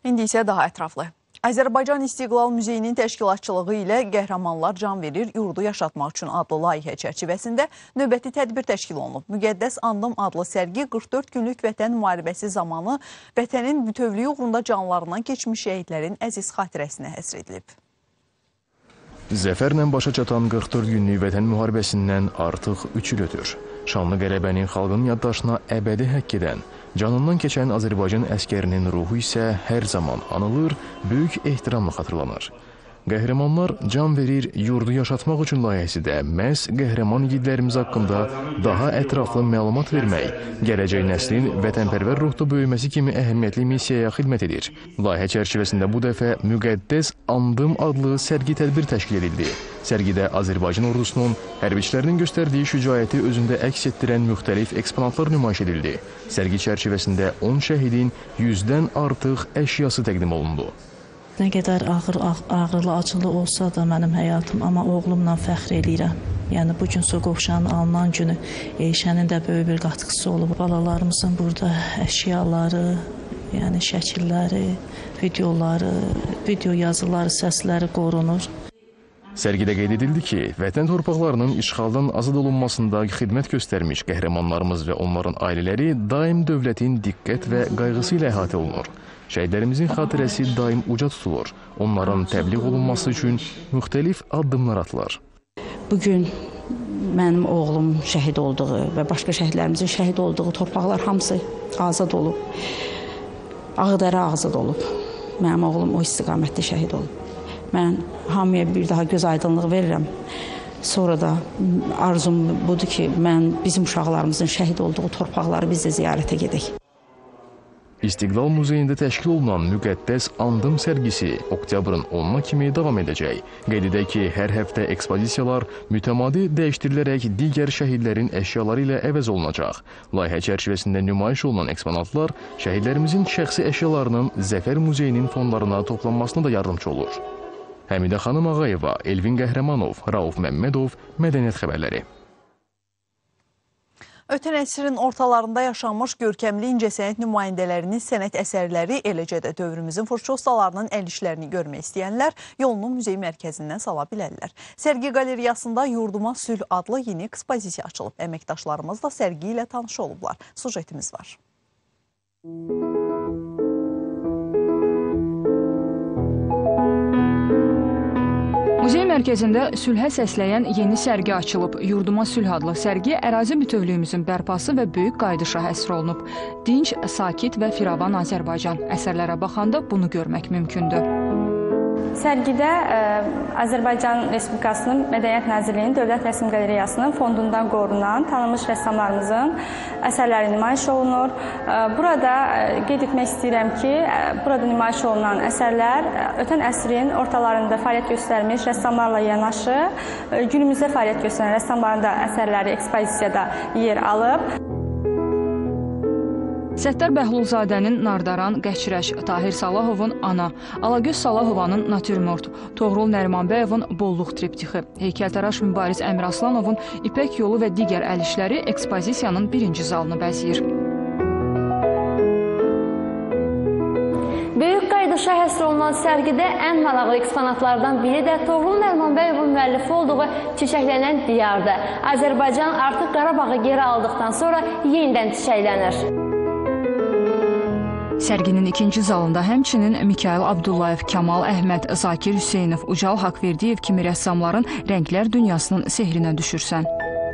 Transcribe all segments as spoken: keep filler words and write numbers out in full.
İndi isə daha ətraflı. Azərbaycan İstiqlal Muzeyinin təşkilatçılığı ilə Qəhrəmanlar Can Verir, Yurdu Yaşatmaq üçün adlı layihə çərçivəsində növbəti tədbir təşkil olunub. Müqəddəs Andım adlı sərgi qırx dörd günlük vətən müharibəsi zamanı vətənin bütövlüyü uğrunda canlarından keçmiş şəhidlərin əziz xatirəsinə həsr edilib. Zəfərlə başa çatan qırx dörd günlük vətən müharibəsindən artıq üç il ötür. Şanlı qələbənin xalqın yaddaşına əbədi həkk edən, canından keçən Azərbaycan əskərinin ruhu isə hər zaman anılır, böyük ehtiramla xatırlanır. Qəhrəmanlar Can Verir, Yurdu Yaşatmaq üçün layihəsi də məhz qəhrəman igidlərimiz haqqında daha ətraflı məlumat vermək, gələcək nəslin vətənpərvər ruhda böyüməsi kimi əhəmiyyətli missiyaya xidmət edir. Layihə çərçivəsində bu dəfə Müqəddəs Andım adlı sərgi tədbir təşkil edildi. Sərgidə Azərbaycan ordusunun hərbiçilərinin göstərdiyi şücaəti özündə əks etdirən müxtəlif eksponatlar nümayiş edildi. Sərgi çərçivəsində on şəhidin yüzdən artıq əşyası təqdim olundu. Nə qədər ağır, ağrılı, acılı olsa da mənim həyatım, amma oğlumla fəxr edirəm. Yəni, bugün Soqovşanın alınan günü Eyşənin də böyük bir qatıqısı olub. Balalarımızın burada əşyaları, yəni şəkilləri, videoları, video yazıları, səsləri qorunur. Sərgidə qeyd edildi ki, vətən torpaqlarının işğaldan azad olunmasında xidmət göstərmiş qəhrəmanlarımız və onların ailələri daim dövlətin diqqət və qayğısı ilə əhatə olunur. Şəhidlərimizin xatirəsi daim uca tutulur. Onların təbliğ olunması üçün müxtəlif addımlar atılır. Bugün mənim oğlum şəhid olduğu və başqa şəhidlərimizin şəhid olduğu torpaqlar hamısı azad olub. Ağdərə azad olub. Mənim oğlum o istiqamətdə şəhid olub. Mən hamıya bir daha göz aydınlığı verirəm. Sonra da arzum budur ki, mən bizim uşaqlarımızın şəhid olduğu torpaqları biz də ziyarətə gedək. İstiqlal Muzeyində təşkil olunan Müqəddəs Andım sərgisi oktyabrın onuna kimi davam edəcək. Qeyd edək ki, hər həftə ekspozisiyalar mütəmadi dəyişdirilərək digər şəhidlərin əşyaları ilə əvəz olunacaq. Layihə çərçivəsində nümayiş olunan eksponatlar şəhidlərimizin şəxsi əşyalarının Zəfər Muzeyinin fonlarına toplanmasına da yardımcı olur. Həmidə xanım Ağayeva, Elvin Qəhrəmanov, Rauf Məmmədov, Mədəniyyət xəbərləri. Ötən əsrin ortalarında yaşanmış görkəmli incəsənət nümayəndələrinin sənət əsərləri, eləcə də dövrümüzün fırça ustalarının əl işlərini görmək istəyənlər yolunu muzey mərkəzindən sala bilərlər. Sərgi qalereyasında Yurduma Sülh adlı yeni ekspozisiya açılıb. Əməkdaşlarımız da sərgi ilə tanış olublar. Sujetimiz var. Muzey mərkəzində sülhə səsləyən yeni sərgi açılıb. Yurduma Sülh adlı sərgi ərazi bütövlüyümüzün bərpası və böyük qayıdışa həsr olunub. Dinc, sakit və firavan Azərbaycan. Əsərlərə baxanda bunu görmək mümkündür. Sərgidə ə, Azərbaycan Respublikasının Mədəniyyət Nazirliyinin Dövlət Rəsm Qalereyasının fondundan qorunan tanınmış rəssamlarımızın əsərləri nümayiş olunur. Ə, burada ə, qeyd etmək istəyirəm ki, ə, burada nümayiş olunan əsərlər ə, ötən əsrin ortalarında fəaliyyət göstərmiş rəssamlarla yanaşı, ə, günümüzdə fəaliyyət göstərən rəssamların da əsərləri ekspozisiyada yer alıb. Səttar Bəhlulzadənin Nardaran, Qəçrəş, Tahir Salahovun Ana, Alagöz Salohovanın Natürmort, Toğrul Nərimanbəyovun Bolluq triptixi, heykəltaraş Mübariz Əmiraslanovun İpək yolu və digər əl işləri ekspozisiyanın birinci zalını bəzəyir. Böyük qayıdışa həsr olunan sərgidə ən maraqlı eksponatlardan biri də Toğrul Nərimanbəyovun müəllifi olduğu Çiçəklənən Diyardır. Azərbaycan artıq Qarabağı geri aldıqdan sonra yenidən çiçəklənir. Sərginin ikinci zalında həmçinin Mikail Abdullayev, Kamal Əhməd, Zakir Hüseynov, Ucal Haqverdiyev kimi rəssamların rənglər dünyasının sehrinə düşürsən.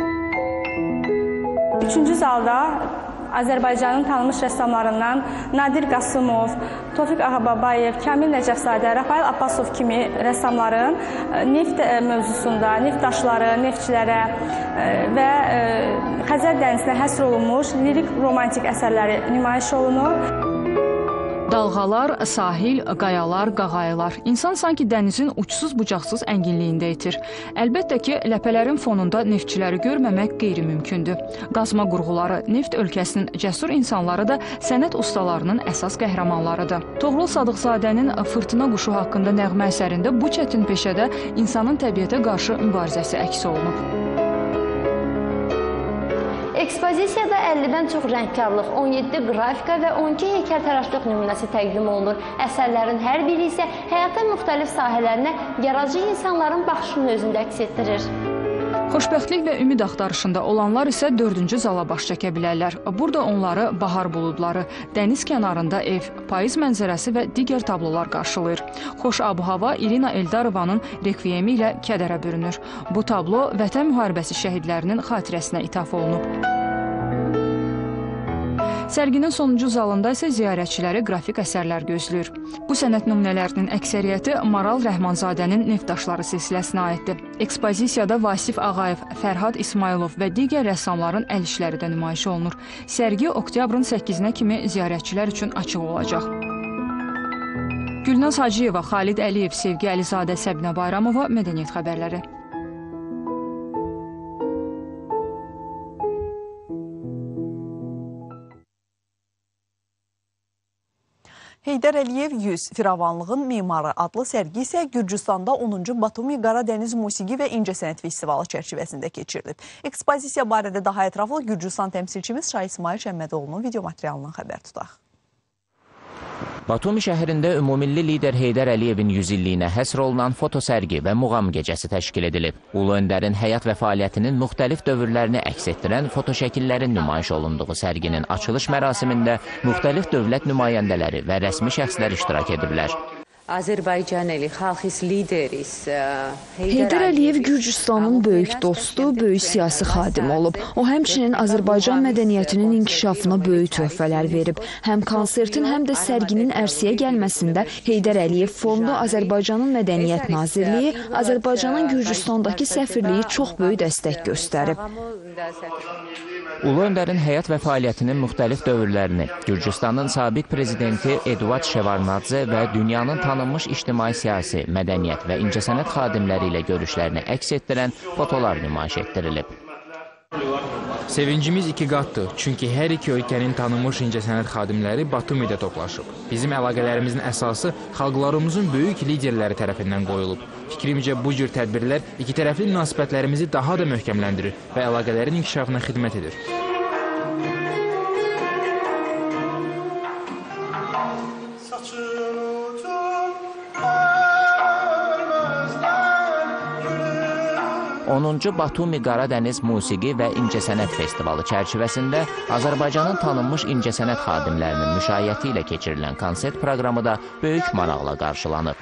Üçüncü zalda Azərbaycanın tanınmış rəssamlarından Nadir Qasımov, Tofiq Ağababayev, Kamil Nəcəfzadə, Rafael Abbasov kimi rəssamların neft mövzusunda, neft daşları, neftçilərə və Xəzər dənizinə həsr olunmuş lirik romantik əsərləri nümayiş olunur. Dalğalar, sahil, qayalar, qağayılar. İnsan sanki dənizin uçsuz-bucaqsız ənginliyində itir. Əlbəttə ki, ləpələrin fonunda neftçiləri görməmək qeyri-mümkündür. Qazma qurğuları, neft ölkəsinin cəsur insanları da sənət ustalarının əsas qəhrəmanlarıdır. Toğrul Sadıqzadənin Fırtına quşu haqqında nəğmə əsərində bu çətin peşədə insanın təbiətə qarşı mübarizəsi əks olunub. Ekspozisiyada əllidən çox rəngkarlıq, on yeddi qrafika və on iki heykəltaraşlıq nümunəsi təqdim olunur. Əsərlərin hər biri isə həyatın müxtəlif sahələrinə yaradıcı insanların baxışını özündə əks etdirir. Xoşbəxtlik və ümid axtarışında olanlar isə dördüncü zala baş çəkə bilərlər. Burada onları bahar buludları, dəniz kənarında ev, payız mənzərəsi və digər tablolar qarşılayır. Xoş ab-hava İrina Eldarovanın rekviyemi ilə kədərə bürünür. Bu tablo Vətən müharibəsi şəhidlərinin xatirəsinə ithaf olunub. Sərginin sonuncu zalında isə ziyarətçiləri qrafik əsərlər gözləyir. Bu sənət nümunələrinin əksəriyyəti Maral Rəhmanzadənin Neftdaşları silsiləsinə aiddir. Ekspozisiyada Vasif Ağayev, Fərhad İsmailov və digər rəssamların əl işləri də nümayiş olunur. Sərgi oktyabrın səkkizinə kimi ziyarətçilər üçün açıq olacaq. Gülnaz Hacıyeva, Xalid Əliyev, Sevgi Əlizadə, Səbinə Bayramova, Mədəniyyət xəbərləri. Heydər Əliyev yüz Firavanlığın memarı adlı sərgi isə Gürcüstanda onuncu Batumi Qaradəniz Musiqi və İncəsənət Festivalı çərçivəsində keçirilib. Ekspozisiya barədə daha ətraflı Gürcüstan təmsilçimiz Şah İsmail Şəmmədoğlu'nun video materialından xəbər tutaq. Batumi şəhərində ümumilli lider Heydər Əliyevin yüz illiyinə həsr olunan fotosərgi və muğam gecəsi təşkil edilib. Ulu öndərin həyat və fəaliyyətinin müxtəlif dövrlərini əks etdirən fotoşəkillərin nümayiş olunduğu sərginin açılış mərasimində müxtəlif dövlət nümayəndələri və rəsmi şəxslər iştirak ediblər. Azərbaycanlı xalqis lideris Heydər Əliyev Gürcüstanın böyük dostu, böyük siyasi xadimi olub. O həmçinin Azərbaycan mədəniyyətinin inkişafına böyük töhfələr verib. Həm konsertin, həm də sərginin ərsəyə gəlməsində Heydər Əliyev Fondu, Azərbaycanın Mədəniyyət Nazirliyi, Azərbaycanın Gürcüstandakı səfirliyi çox böyük dəstək göstərib. Ulu öndərin həyat və fəaliyyətinin müxtəlif dövrlərini Gürcüstanın sabiq prezidenti Eduard Şevarnadze və dünyanın tanınmış ictimai siyasi, mədəniyyət və incəsənət xadimləri ilə görüşlərini əks etdirən fotolar nümayiş etdirilib. Sevincimiz iki qatdır, çünki hər iki ölkənin tanınmış incəsənət xadimləri Batumidə toplaşıb. Bizim əlaqələrimizin əsası xalqlarımızın böyük liderləri tərəfindən qoyulub. Fikrimcə bu cür tədbirlər iki tərəfli münasibətlərimizi daha da möhkəmləndirir və əlaqələrin inkişafına xidmət edir. onuncu Batumi Qaradəniz Musiqi və İncəsənət Festivalı çərçivəsində Azərbaycanın tanınmış incəsənət xadimlərinin müşayiəti ilə keçirilən konsert proqramı da böyük maraqla qarşılanıb.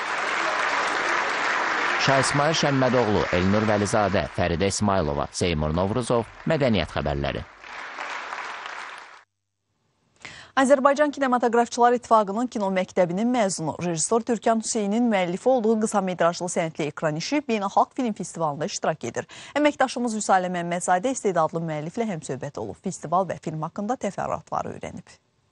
Şah İsmail Şəmmədoğlu, Elnur Vəlizadə, Fəridə İsmailova, Seymur Novruzov, Mədəniyyət xəbərləri. Azərbaycan Kinematoqrafçılar İttifaqının kino məktəbinin məzunu, rejissor Türkan Hüseynin müəllifi olduğu qısa metrajlı sənətli ekran işi Beynəlxalq Film Festivalında iştirak edir. Əməkdaşımız Vüsalə Məmmədzadə istedadlı müəlliflə həmsöhbət olub. Festival və film haqqında təfərrüatları öyrənib.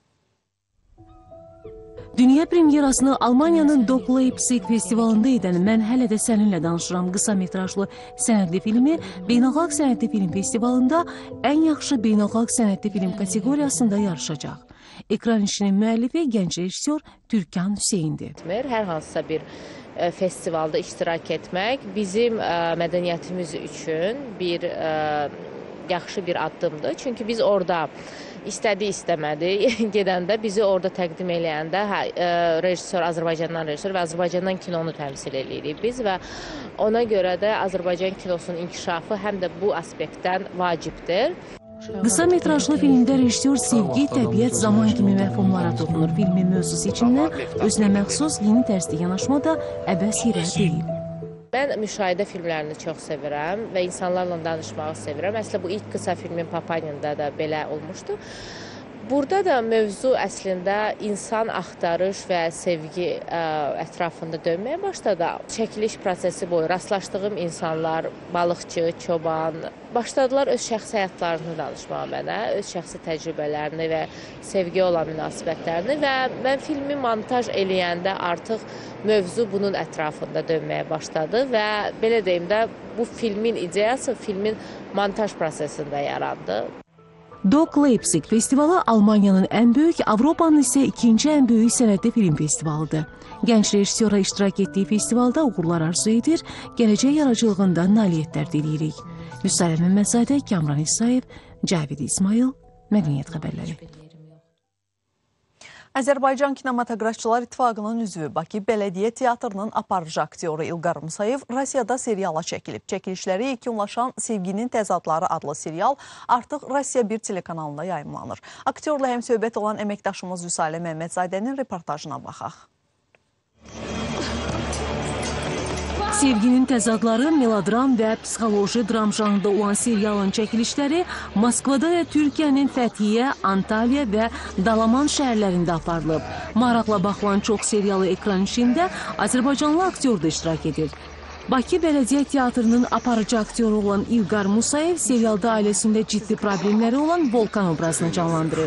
Dünya premyerasını Almaniyanın Doc Leipzig festivalında edən Mən hələ də səninlə danışıram qısa metrajlı sənətli filmi Beynəlxalq Sənətli Film Festivalında ən yaxşı beynəlxalq sənətli film kateqoriyasında yarışacaq. Ekran işinin müəllifi gənc rejissor Türkan Hüseyindir. Hər hansısa bir festivalda iştirak etmək bizim mədəniyyətimiz üçün bir yaxşı bir addımdır. Çünki biz orada istədi istəmədi gedəndə bizi orada təqdim eləyəndə hə, e, rejissor Azərbaycandan rejissor və Azərbaycandan kinonu təmsil edirik biz və ona görə də Azərbaycan kinosunun inkişafı həm də bu aspektdən vacibdir. Qısa metrajlı filmdə rejissor sevgi, təbiət, zaman kimi məfhumlara toxunur. Filmin mövzu seçimindən özünə məxsus yeni tərzdə yanaşma da əbəs yerə deyil. Mən müşahidə filmlərini çox sevirəm və insanlarla danışmağı sevirəm. Əslində bu ilk qısa filmin Papaniyanda da belə olmuşdu. Burada da mövzu əslində insan axtarış və sevgi ə, ətrafında dönməyə başladı. Çəkiliş prosesi boyu rastlaşdığım insanlar, balıqçı, çoban, başladılar öz şəxsi həyatlarını danışmağa mənə, öz şəxsi təcrübələrini və sevgiyə olan münasibətlərini və mən filmi montaj eləyəndə artıq mövzu bunun ətrafında dönməyə başladı və belə deyim də bu filmin ideyası filmin montaj prosesində yarandı. Doc Leipzig festivalı Almaniyanın ən böyük, Avropanın isə ikinci ən böyük sənətli film festivalıdır. Gənc rejissora iştirak etdiyi festivalda uğurlar arzu edir, gələcək yaradıcılığında nailiyyətlər diləyirik. Vüsalə Məmmədzadə, Kamran İsayev, Cavid İsmail, Mədəniyyət xəbərləri. Azərbaycan Kinematoqrafçılar İttifaqının üzvü Bakı Bələdiyyə Teatrının aparıcı aktyoru İlqar Musayev Rusiyada seriala çəkilib. Çəkilişləri yekunlaşan Sevginin Təzadları adlı serial artıq Rusiya bir telekanalında yayımlanır. Aktyorla həmsöhbət olan əməkdaşımız Vüsalə Məmmədzadənin reportajına baxaq. Sevginin Təzadları melodram və psixoloji dram janrında olan serialın çəkilişləri Moskvada və Türkiyənin Fəthiyə, Antalya və Dalaman şəhərlərində aparılıb. Maraqla baxılan çox serialı ekran işində Azərbaycanlı aktyor da iştirak edir. Bakı Bələdiyyə Teatrının aparıcı aktyoru olan İlqar Musayev serialda ailəsində ciddi problemləri olan Volkan obrazını canlandırır.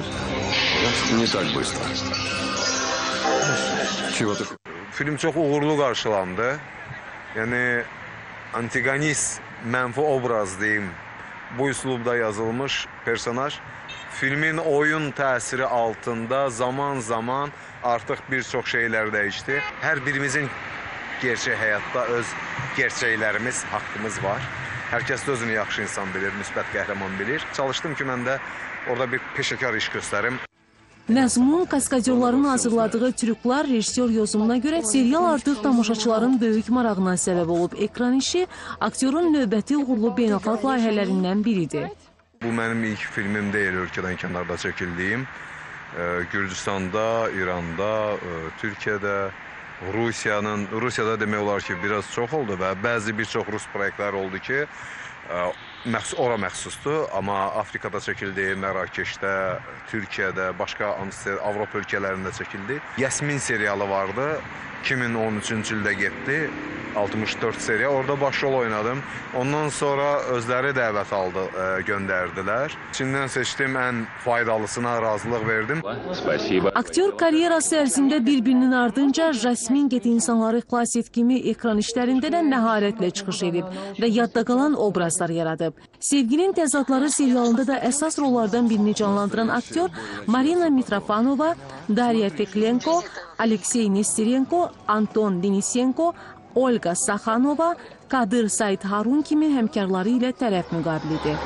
Film çox uğurlu qarşılandı. Yəni, antagonist, mənfi obraz deyim, bu üslubda yazılmış personaj filmin oyun təsiri altında zaman zaman artıq bir çox şeylər dəyişdi. Hər birimizin gerçək həyatda öz gerçəklərimiz, haqqımız var. Hər kəs də özünü yaxşı insan bilir, müsbət qəhrəman bilir. Çalışdım ki, mən də orada bir peşəkar iş göstərim. Məzmun kaskadyorların hazırladığı trüklar rejissor yozumuna görə serial artıq tamaşaçıların böyük marağına səbəb olub. Ekran işi aktyorun növbəti uğurlu beynəlxalq layihələrindən biridir. Bu mənim ilk filmim deyil, ölkədən kənarda çəkildiyim. Gürcüstanda, İranda, Türkiyədə, Rusiyanın, Rusiyada demək olar ki, biraz çox oldu və bəzi bir çox Rus proyektlər oldu ki, ora məxsusdur, amma Afrikada çəkildi, Mərakeşdə, Türkiyədə, başqa Avropa ölkələrində çəkildi. Yasmin serialı vardı, iki min on üçüncü ildə getdi, altmış dörd seriya, orada başrol oynadım. Ondan sonra özləri dəvət aldı, göndərdilər. İçindən seçdim, ən faydalısına razılıq verdim. Aktyor karyerası ərzində bir-birinin ardınca Jasmin Get insanları xilas et kimi ekran işlərində də məharətlə çıxış edib və yadda qalan obrazlar yaradıb. Sevginin Təzadları serialında da əsas rollardan birini canlandıran aktyor Marina Mitrofanova, Darya Feklenko, Aleksey Nesterenko, Anton Denisenko, Olga Sakhanova, Kadir Said Harun kimi həmkarları ilə tərəf müqabilidir.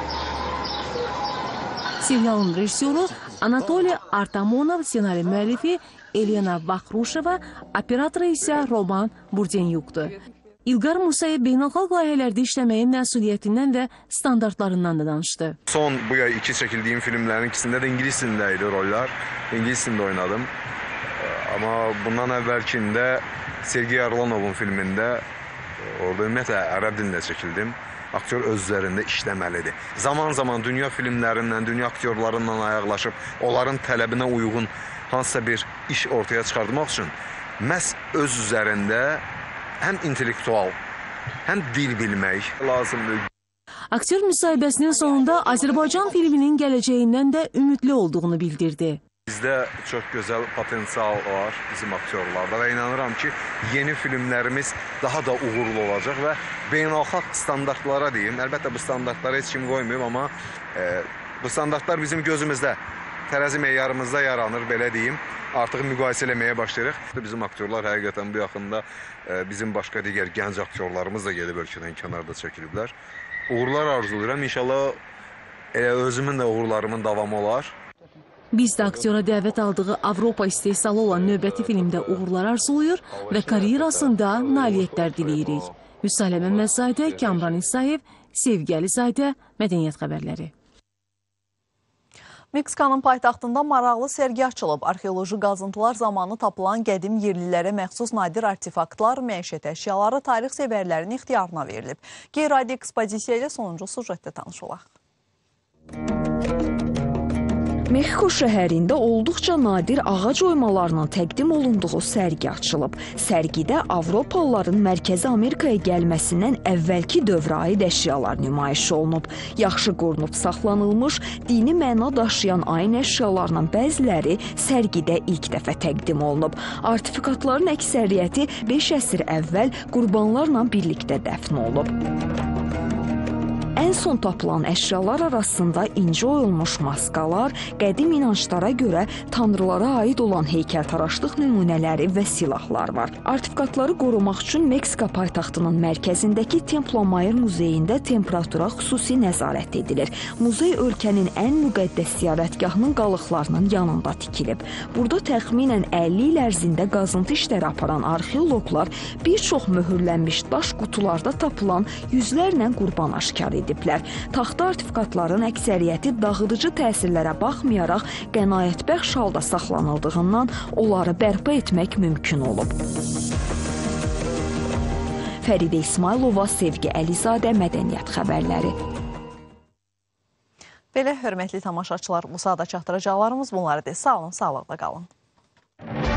Serialın rejissoru Anatoliy Artamonov, ssenari müəllifi Elena Vakhruşeva, operatoru isə Roman Burdenyukdur. İlqar Musayev beynəlxalq layihələrdə işləməyin məsuliyyətindən və standartlarından da danışdı. Son bu yay iki çəkildiyim filmlərin ikisində də ingilis dilində idi roller. İngilis dilində oynadım. Amma bundan əvvəlkində Sergey Arlonovun filmində orada ümumiyyətlə ərəb dilində çəkildim. Aktyor öz üzərində işləməlidir. Zaman zaman dünya filmlərindən, dünya aktyorlarından ayaqlaşıb, onların tələbinə uyğun hansısa bir iş ortaya çıxartmaq üçün məhz öz üzərində həm intellektual, həm dil bilmək lazımdır. Aktyor müsahibəsinin sonunda Azərbaycan filminin gələcəyindən də ümidli olduğunu bildirdi. Bizdə çox gözəl potensial var bizim aktyorlarda və inanıram ki, yeni filmlərimiz daha da uğurlu olacaq və beynəlxalq standartlara deyim, əlbəttə bu standartlara heç kim qoymuyor, amma e, bu standartlar bizim gözümüzdə, tərəzi meyarımızda yaranır, belə deyim, artıq müqayisə eləməyə başlayırıq. Bizim aktyorlar həqiqətən bu yaxında e, bizim başqa digər gənc aktyorlarımız da gedib ölkədən kənarda çəkiliblər. Uğurlar arzulayıram, inşallah elə özümün də uğurlarımın davamı olar. Biz də aktyora dəvət aldığı Avropa istehsalı olan növbəti filmdə uğurlar arzulayır və karyerasında nailiyyətlər diləyirik. Vüsalə Məmmədzadə, Kamran İsayev, Sevgi Əlizadə, Mədəniyyət xəbərləri. Meksikanın paytaxtında maraqlı sərgi açılıb. Arxeoloji qazıntılar zamanı tapılan qədim yerlilərə məxsus nadir artefaktlar, məişət əşyaları tarix sevərlərin ixtiyarına verilib. Qeyri-adi ekspozisiya ilə sonuncu sujetdə tanış olaq. Meksiko şəhərində olduqca nadir ağac oymalarının təqdim olunduğu sərgi açılıb. Sərgidə Avropalıların Mərkəzi Amerikaya gəlməsindən əvvəlki dövrə aid əşyalar nümayiş olunub. Yaxşı qorunub saxlanılmış, dini məna daşıyan ayin əşyalarının bəziləri sərgidə ilk dəfə təqdim olunub. Artefaktların əksəriyyəti beş əsr əvvəl qurbanlarla birlikdə dəfn olunub. Ən son tapılan əşyalar arasında inci oyulmuş maskalar, qədim inanclara görə tanrılara aid olan heykəltaraşlıq nümunələri və silahlar var. Artefaktları qorumaq üçün Meksika paytaxtının mərkəzindəki Templo Mayor muzeyində temperatura xüsusi nəzarət edilir. Muzey ölkənin ən müqəddəs ziyarətgahının qalıqlarının yanında tikilib. Burada təxminən əlli il ərzində qazıntı işləri aparan arxeoloqlar bir çox möhürlənmiş daş qutularda tapılan yüzlərlə qurban aşkar ediblər. Taxta artefaktların əksəriyyəti dağıdıcı təsirlərə baxmayaraq qənaətbəxş halda saxlanıldığından onları bərpa etmək mümkün olub. Fəridə İsmailova, Sevgi Əlizadə, Mədəniyyət xəbərləri. Belə hörmətli tamaşaçılar, bu saata çatdıracaqlarımız bunları deyil. Sağ olun, sağlıqla qalın.